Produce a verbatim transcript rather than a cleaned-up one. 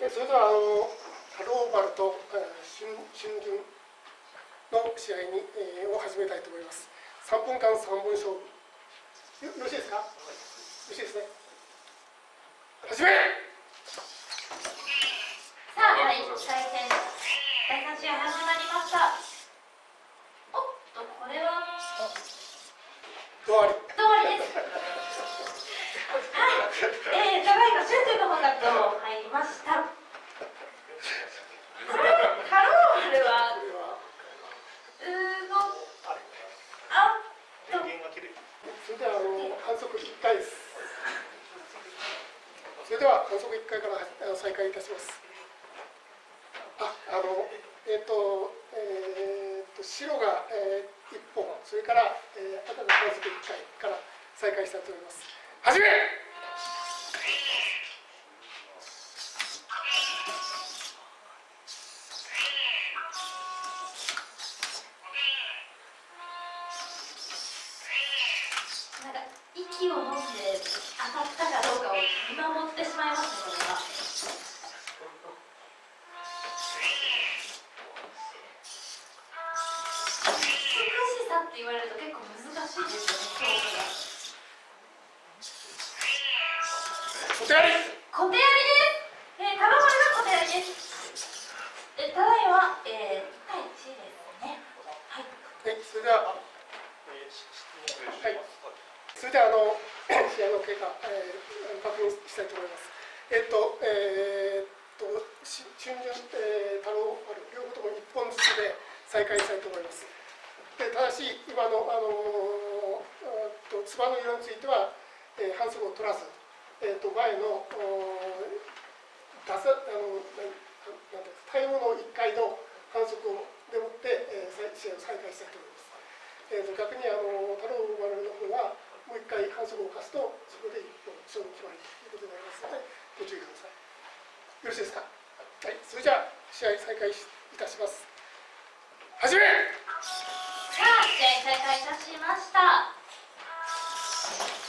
えそれではあのハローバルと春春巡の試合に、えー、を始めたいと思います。さんぷんかんさんぼん勝負。よよろしいですか？よろしいですね。始め。 さあ、はい、対戦だいさん試合始まりました。おっと、これはどわり。 どわりです。はい、えー、ただいま春巡の方がどう入りました。これはハローバルはうーのあっと。 それではあの反則いっかいです。それでは反則いっかいから再開いたします。あ、あのえっ、ー、とえっ、ー、と白が、えー、いっぽん、それから、えー、赤が反則いっかいから再開したいと思います。始め。 なんか息を飲んで当たったかどうかを見守ってしまいますね、これは。難しさって言われると結構難しいですよね、 小手やり。 小手やりです。えー、タロバルが小手やりです。えただいま、えー、いちたいいちですね。はい。 はい、それでは、はい、それではあの試合の経過、えー、確認したいと思います。えっ、ー、と、えっ、ー、と、春巡、えー、太郎丸両方ともいっぽんずつで再開したいと思います。でただし、今の、あのー、とつばの色については、えー、反則を取らず、えー、と前の出さあのなんていうかタイムのいっかいの反則をでもって、えー、試合を再開したいと思います。えー、と逆にあの太郎丸の方はもういっかい反則を犯すとそこでいっぽん勝負決まりということになりますのでご注意ください。よろしいですか？はい、それじゃあ試合再開いたします。始め。 さあ、試合再開いたしました。